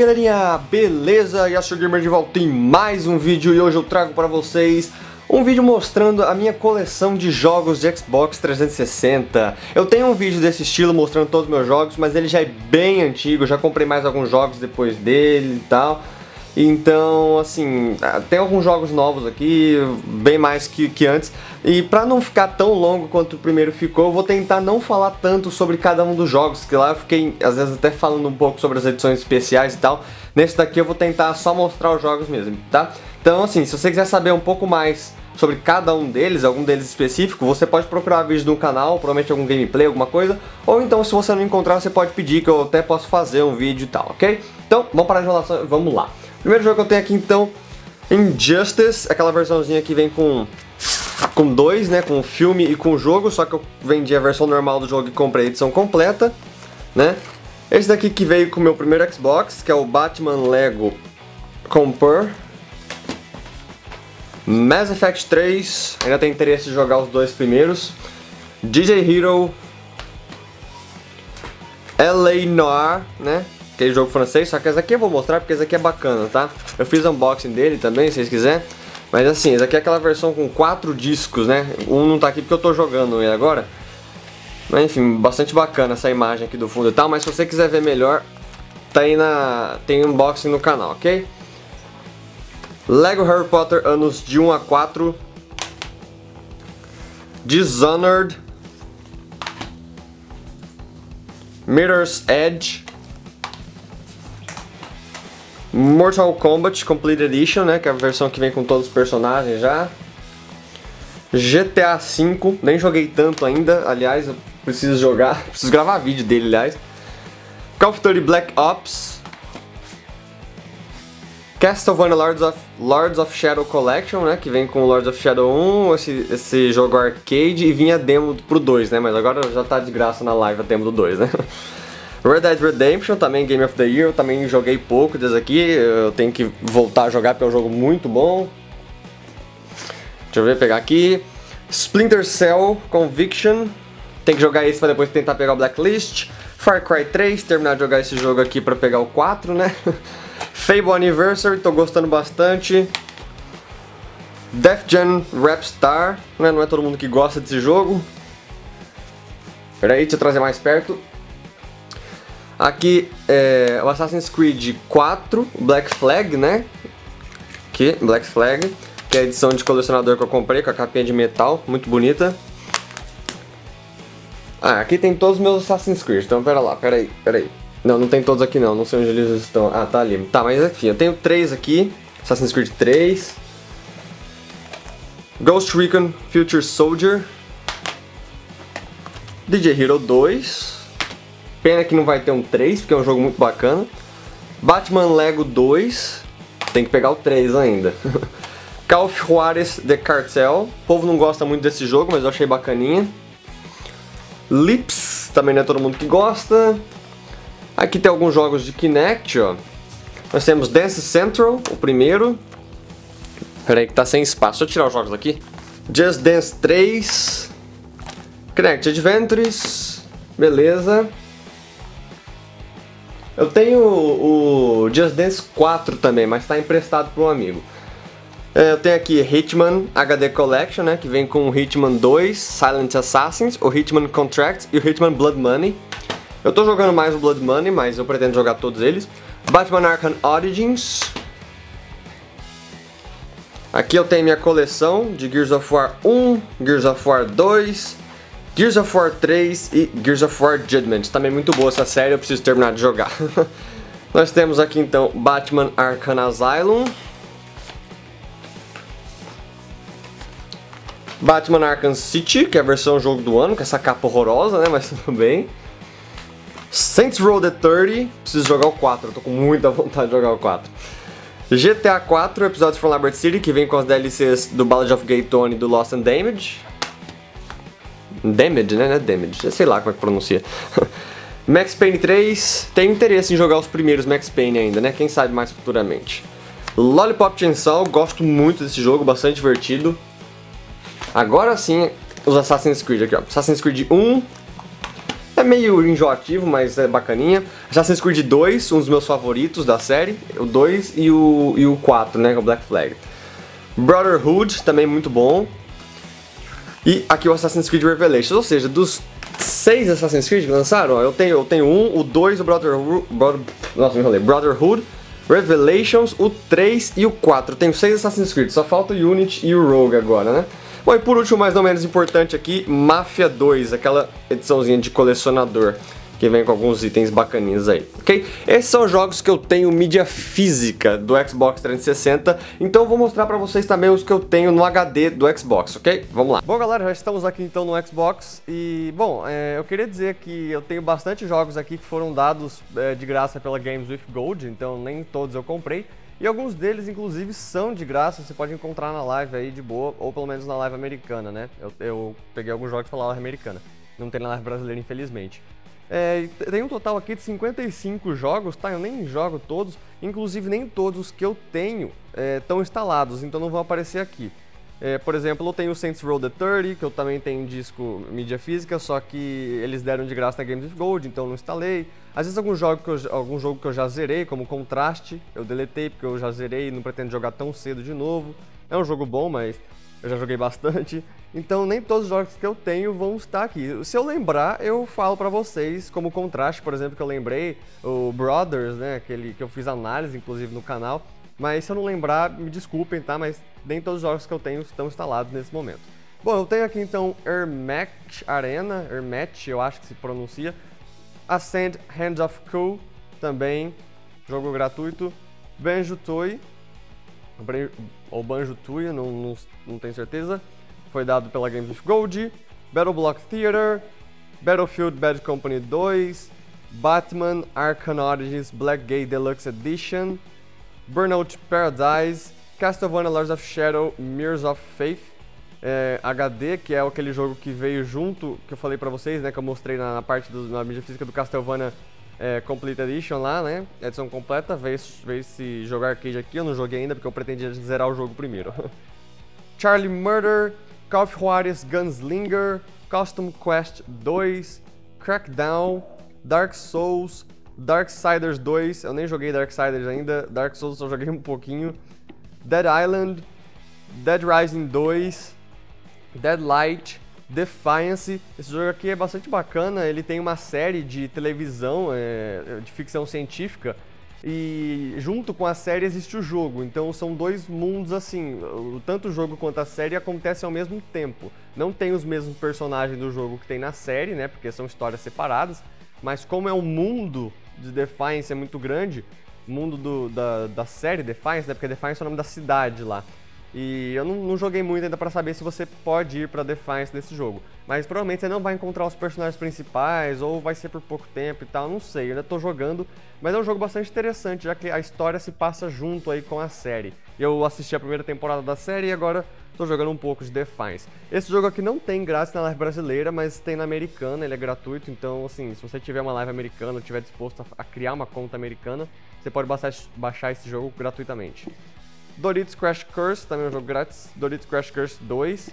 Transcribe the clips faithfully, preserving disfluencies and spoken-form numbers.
galerinha, beleza? Yasuo Gamer de volta em mais um vídeo e hoje eu trago para vocês um vídeo mostrando a minha coleção de jogos de Xbox trezentos e sessenta. Eu tenho um vídeo desse estilo mostrando todos os meus jogos, mas ele já é bem antigo, eu já comprei mais alguns jogos depois dele e tal. Então, assim, tem alguns jogos novos aqui, bem mais que, que antes. E pra não ficar tão longo quanto o primeiro ficou, eu vou tentar não falar tanto sobre cada um dos jogos, que lá eu fiquei, às vezes, até falando um pouco sobre as edições especiais e tal. Nesse daqui eu vou tentar só mostrar os jogos mesmo, tá? Então, assim, se você quiser saber um pouco mais sobre cada um deles, algum deles específico, você pode procurar vídeo no canal, provavelmente algum gameplay, alguma coisa. Ou então, se você não encontrar, você pode pedir que eu até posso fazer um vídeo e tal, ok? Então, vamos parar de enrolação, vamos lá. Primeiro jogo que eu tenho aqui então, Injustice, aquela versãozinha que vem com com dois, né, com o filme e com o jogo, só que eu vendi a versão normal do jogo e comprei a edição completa, né? Esse daqui que veio com o meu primeiro Xbox, que é o Batman Lego Compare. Mass Effect três, ainda tenho interesse de jogar os dois primeiros. D J Hero, L A Noire, né? Aquele jogo francês, só que esse aqui eu vou mostrar porque esse aqui é bacana, tá? Eu fiz unboxing dele também, se vocês quiserem. Mas assim, esse aqui é aquela versão com quatro discos, né? Um não tá aqui porque eu tô jogando ele agora. Mas enfim, bastante bacana essa imagem aqui do fundo e tal. Mas se você quiser ver melhor, tá aí na... tem unboxing no canal, ok? Lego Harry Potter anos de um a quatro. Dishonored. Mirror's Edge. Mortal Kombat Complete Edition, né, que é a versão que vem com todos os personagens já. G T A cinco, nem joguei tanto ainda, aliás, eu preciso jogar, preciso gravar vídeo dele, aliás. Call of Duty Black Ops. Castlevania Lords of, Lords of Shadow Collection, né, que vem com o Lords of Shadow um, esse, esse jogo arcade, e vinha demo pro dois, né, mas agora já tá de graça na live a demo do dois, né. Red Dead Redemption, também Game of the Year, eu também joguei pouco desse aqui, eu tenho que voltar a jogar porque é um jogo muito bom. Deixa eu ver, pegar aqui. Splinter Cell Conviction, tem que jogar esse pra depois tentar pegar o Blacklist. Far Cry três, terminar de jogar esse jogo aqui pra pegar o quatro, né? Fable Anniversary, tô gostando bastante. Def Jam Rapstar, né? Não é todo mundo que gosta desse jogo. Peraí, deixa eu trazer mais perto. Aqui é o Assassin's Creed quatro, Black Flag, né? Aqui, Black Flag, que é a edição de colecionador que eu comprei, com a capinha de metal, muito bonita. Ah, aqui tem todos os meus Assassin's Creed, então pera lá, pera aí, pera aí. Não, não tem todos aqui não, não sei onde eles estão. Ah, tá ali. Tá, mas enfim, eu tenho três aqui, Assassin's Creed três. Ghost Recon Future Soldier. D J Hero dois. Pena que não vai ter um três, porque é um jogo muito bacana. Batman Lego dois. Tem que pegar o três ainda. Call of Juarez The Cartel. O povo não gosta muito desse jogo, mas eu achei bacaninha. Lips. Também não é todo mundo que gosta. Aqui tem alguns jogos de Kinect, ó. Nós temos Dance Central, o primeiro. Pera aí que tá sem espaço. Deixa eu tirar os jogos daqui. Just Dance três. Kinect Adventures. Beleza. Eu tenho o Just Dance quatro também, mas está emprestado para um amigo. Eu tenho aqui Hitman H D Collection, né, que vem com o Hitman dois, Silent Assassins, o Hitman Contract e o Hitman Blood Money. Eu tô jogando mais o Blood Money, mas eu pretendo jogar todos eles. Batman Arkham Origins. Aqui eu tenho minha coleção de Gears of War um, Gears of War dois... Gears of War três e Gears of War Judgment. Também muito boa essa série, eu preciso terminar de jogar. Nós temos aqui então Batman Arkham Asylum. Batman Arkham City, que é a versão jogo do ano, com essa capa horrorosa, né, mas tudo bem. Saints Row The trinta, preciso jogar o quatro, eu tô com muita vontade de jogar o quatro. G T A quatro, Episódios from Liberty City, que vem com as D L Cs do Ballad of Gay Tony e do Lost and Damage. Damage, né? Não é Damage, sei lá como é que pronuncia. Max Payne três, tenho interesse em jogar os primeiros Max Payne ainda, né? Quem sabe mais futuramente. Lollipop Chainsaw, gosto muito desse jogo, bastante divertido. Agora sim, os Assassin's Creed aqui, ó. Assassin's Creed um. É meio enjoativo, mas é bacaninha. Assassin's Creed dois, um dos meus favoritos da série, o dois e o, e o quatro, né, o Black Flag. Brotherhood, também muito bom. E aqui o Assassin's Creed Revelations, ou seja, dos seis Assassin's Creed que lançaram, ó, eu tenho, eu tenho um, o dois, o Brotherhood, Brother, nossa, me enrolei, Brotherhood, Revelations, o três e o quatro. Eu tenho seis Assassin's Creed, só falta o Unity e o Rogue agora, né? Bom, e por último, mas não menos importante aqui, Mafia dois, aquela ediçãozinha de colecionador, que vem com alguns itens bacaninhos aí, ok? Esses são os jogos que eu tenho mídia física do Xbox trezentos e sessenta, então eu vou mostrar pra vocês também os que eu tenho no H D do Xbox, ok? Vamos lá. Bom, galera, já estamos aqui então no Xbox e, bom, é, eu queria dizer que eu tenho bastante jogos aqui que foram dados é, de graça pela Games with Gold, então nem todos eu comprei. E alguns deles, inclusive, são de graça, você pode encontrar na live aí de boa, ou pelo menos na live americana, né? Eu, eu peguei alguns jogos pela live americana, não tem na live brasileira, infelizmente. É, tem um total aqui de cinquenta e cinco jogos, tá? Eu nem jogo todos, inclusive nem todos os que eu tenho estão é, instalados, então não vão aparecer aqui. É, por exemplo, eu tenho o Saints Row The trinta, que eu também tenho disco mídia física, só que eles deram de graça na Games with Gold, então eu não instalei. Às vezes algum jogo, que eu, algum jogo que eu já zerei, como Contraste, eu deletei porque eu já zerei e não pretendo jogar tão cedo de novo. É um jogo bom, mas eu já joguei bastante. Então nem todos os jogos que eu tenho vão estar aqui. Se eu lembrar, eu falo pra vocês, como Contraste, por exemplo, que eu lembrei, o Brothers, né, aquele que eu fiz análise, inclusive, no canal. Mas se eu não lembrar, me desculpem, tá? Mas nem todos os jogos que eu tenho estão instalados nesse momento. Bom, eu tenho aqui então Ermac Arena, Ermac, eu acho que se pronuncia. Ascend Hands of Cool, também, jogo gratuito. Banjo-Tooie, ou Banjo-Tooie, não, não, não tenho certeza. Foi dado pela Games with Gold. Battle Block Theater, Battlefield Bad Company dois, Batman Arkham Origins Black Gate Deluxe Edition, Burnout Paradise, Castlevania Lords of Shadow, Mirrors of Faith, é, H D, que é aquele jogo que veio junto, que eu falei pra vocês, né, que eu mostrei na, na parte do, na mídia física do Castlevania é, Complete Edition lá, né, edição completa, veio, veio esse jogo arcade aqui, eu não joguei ainda porque eu pretendia zerar o jogo primeiro. Charlie Murder, Call of Juarez Gunslinger, Custom Quest dois, Crackdown, Dark Souls, Darksiders dois, eu nem joguei Darksiders ainda, Dark Souls eu joguei um pouquinho, Dead Island, Dead Rising dois, Deadlight, Defiance. Esse jogo aqui é bastante bacana, ele tem uma série de televisão, é, de ficção científica, e junto com a série existe o jogo, então são dois mundos assim, tanto o jogo quanto a série acontecem ao mesmo tempo. Não tem os mesmos personagens do jogo que tem na série, né, porque são histórias separadas, mas como é um mundo de Defiance é muito grande, o mundo do, da, da série Defiance, né, porque Defiance é o nome da cidade lá. E eu não, não joguei muito ainda pra saber se você pode ir pra Defiance nesse jogo. Mas provavelmente você não vai encontrar os personagens principais, ou vai ser por pouco tempo e tal, não sei, eu ainda tô jogando. Mas é um jogo bastante interessante, já que a história se passa junto aí com a série. Eu assisti a primeira temporada da série e agora tô jogando um pouco de Defiance. Esse jogo aqui não tem graça na live brasileira, mas tem na americana, ele é gratuito. Então, assim, se você tiver uma live americana ou estiver disposto a, a criar uma conta americana, você pode baixar, baixar esse jogo gratuitamente. Doritos Crash Course, também é um jogo grátis. Doritos Crash Course dois.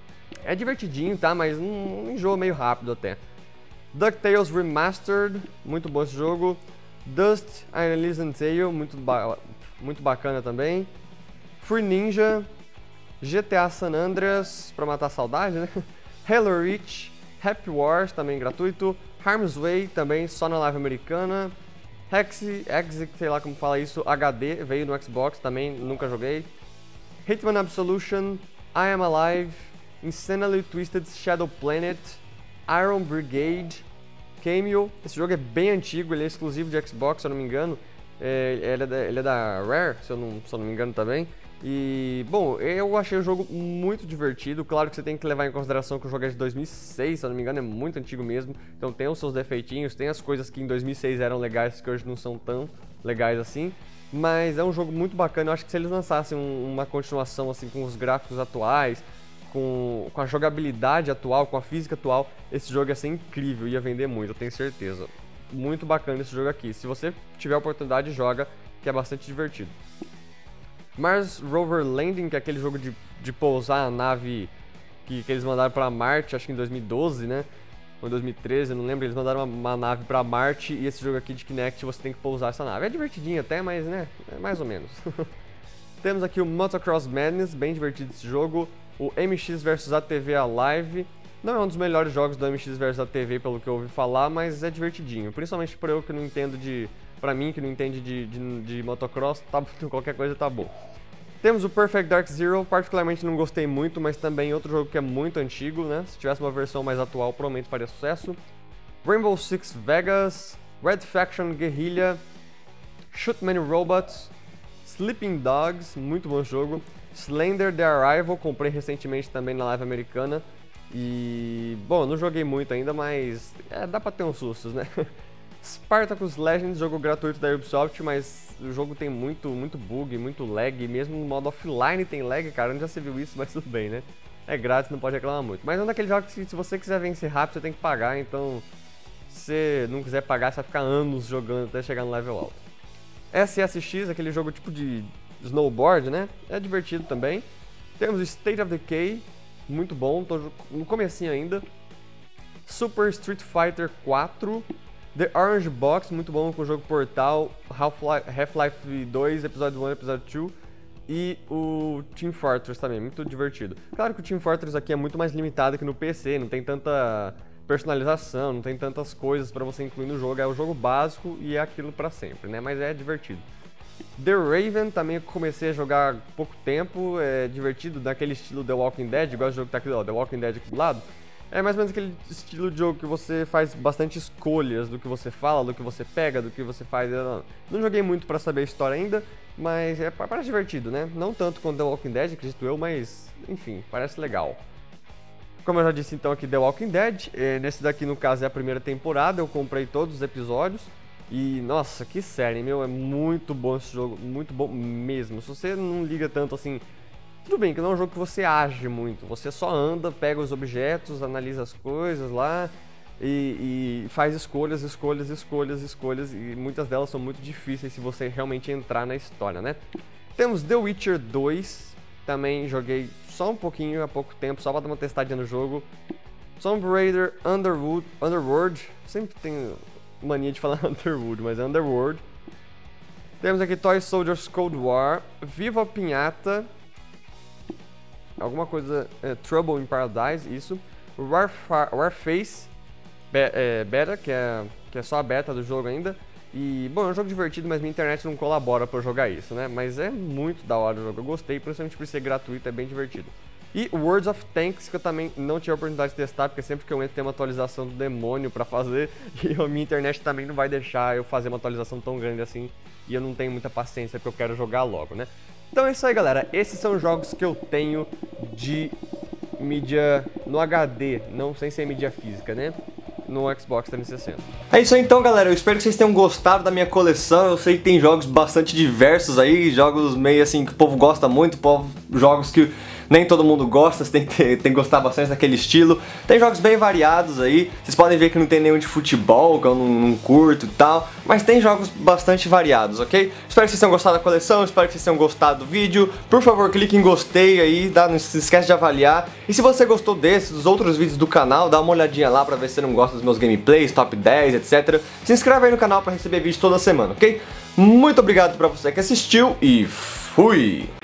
É divertidinho, tá? Mas um, um enjoa meio rápido até. DuckTales Remastered, muito bom esse jogo. Dust, Elysian Tale, muito, ba muito bacana também. Free Ninja, G T A San Andreas, pra matar a saudade, né? Halo Reach, Happy Wars, também gratuito. Harm's Way, também só na live americana. Hex, Exit, sei lá como fala isso, H D, veio no Xbox, também nunca joguei. Hitman Absolution, I Am Alive, Insanely Twisted Shadow Planet, Iron Brigade, Cameo. Esse jogo é bem antigo, ele é exclusivo de Xbox, se eu não me engano. É, ele, é da, ele é da Rare, se eu, não, se eu não me engano também. E, bom, eu achei o jogo muito divertido. Claro que você tem que levar em consideração que o jogo é de dois mil e seis, se eu não me engano, é muito antigo mesmo. Então tem os seus defeitinhos, tem as coisas que em dois mil e seis eram legais que hoje não são tão legais assim. Mas é um jogo muito bacana, eu acho que se eles lançassem um, uma continuação assim com os gráficos atuais, com, com a jogabilidade atual, com a física atual, esse jogo ia ser incrível, ia vender muito, eu tenho certeza. Muito bacana esse jogo aqui, se você tiver a oportunidade, joga, que é bastante divertido. Mars Rover Landing, que é aquele jogo de, de pousar a nave que, que eles mandaram para Marte, acho que em dois mil e doze, né? ou em dois mil e treze, eu não lembro, eles mandaram uma, uma nave pra Marte e esse jogo aqui de Kinect você tem que pousar essa nave. É divertidinho até, mas né, é mais ou menos. Temos aqui o Motocross Madness, bem divertido esse jogo. O M X versus A T V Alive. Não é um dos melhores jogos do M X versus A T V, pelo que eu ouvi falar, mas é divertidinho. Principalmente pra eu que não entendo de... Pra mim que não entende de, de, de motocross, tá, qualquer coisa tá bom. Temos o Perfect Dark Zero, particularmente não gostei muito, mas também outro jogo que é muito antigo, né? Se tivesse uma versão mais atual, provavelmente faria sucesso. Rainbow Six Vegas, Red Faction Guerrilla, Shoot Many Robots, Sleeping Dogs, muito bom jogo. Slender The Arrival, comprei recentemente também na live americana. E, bom, não joguei muito ainda, mas é, dá pra ter uns sustos, né? Spartacus Legends, jogo gratuito da Ubisoft, mas o jogo tem muito, muito bug, muito lag, mesmo no modo offline tem lag, cara, onde já se viu isso, mas tudo bem, né? É grátis, não pode reclamar muito. Mas é um daqueles jogos que se você quiser vencer rápido, você tem que pagar, então se você não quiser pagar, você vai ficar anos jogando até chegar no level alto. S S X, aquele jogo tipo de snowboard, né? É divertido também. Temos o State of Decay, muito bom, tô no comecinho ainda. Super Street Fighter quatro. The Orange Box, muito bom com o jogo Portal, Half-Life Half-Life dois, Episódio um, Episódio dois e o Team Fortress também, muito divertido. Claro que o Team Fortress aqui é muito mais limitado que no P C, não tem tanta personalização, não tem tantas coisas pra você incluir no jogo, é o jogo básico e é aquilo pra sempre, né, mas é divertido. The Raven também eu comecei a jogar há pouco tempo, é divertido, daquele estilo The Walking Dead, igual o jogo que tá aqui, ó, The Walking Dead aqui do lado. É mais ou menos aquele estilo de jogo que você faz bastante escolhas do que você fala, do que você pega, do que você faz. Eu não, não joguei muito pra saber a história ainda, mas é, parece divertido, né? Não tanto quanto The Walking Dead, acredito eu, mas enfim, parece legal. Como eu já disse então aqui, The Walking Dead, é, nesse daqui no caso é a primeira temporada, eu comprei todos os episódios. E nossa, que série, meu, é muito bom esse jogo, muito bom mesmo. Se você não liga tanto assim... Tudo bem que não é um jogo que você age muito, você só anda, pega os objetos, analisa as coisas lá e, e faz escolhas, escolhas, escolhas, escolhas, e muitas delas são muito difíceis se você realmente entrar na história, né? Temos The Witcher dois, também joguei só um pouquinho há pouco tempo, só pra dar uma testadinha no jogo. Tomb Raider Underwood, Underworld, sempre tenho mania de falar Underwood, mas é Underworld. Temos aqui Toy Soldiers Cold War, Viva Pinhata, alguma coisa, é, Trouble in Paradise, isso. Warfa Warface be é, Beta, que é, que é só a beta do jogo ainda. E, bom, é um jogo divertido, mas minha internet não colabora pra eu jogar isso, né? Mas é muito da hora o jogo, eu gostei, principalmente por ser gratuito, é bem divertido. E World of Tanks, que eu também não tive a oportunidade de testar, porque sempre que eu entro tem uma atualização do demônio pra fazer, e a minha internet também não vai deixar eu fazer uma atualização tão grande assim, e eu não tenho muita paciência porque eu quero jogar logo, né? Então é isso aí, galera, esses são os jogos que eu tenho de mídia no H D, não sem ser mídia física, né? No Xbox trezentos e sessenta. É isso aí então, galera, eu espero que vocês tenham gostado da minha coleção. Eu sei que tem jogos bastante diversos aí, jogos meio assim que o povo gosta muito, povo, jogos que nem todo mundo gosta, você tem que, ter, tem que gostar bastante daquele estilo. Tem jogos bem variados aí, vocês podem ver que não tem nenhum de futebol, que eu não, não curto e tal, mas tem jogos bastante variados, ok? Espero que vocês tenham gostado da coleção, espero que vocês tenham gostado do vídeo. Por favor, clique em gostei aí, tá? Não se esquece de avaliar. E se você gostou desse, dos outros vídeos do canal, dá uma olhadinha lá pra ver se você não gosta dos meus gameplays, top dez, etcétera. Se inscreve aí no canal pra receber vídeo toda semana, ok? Muito obrigado pra você que assistiu e fui!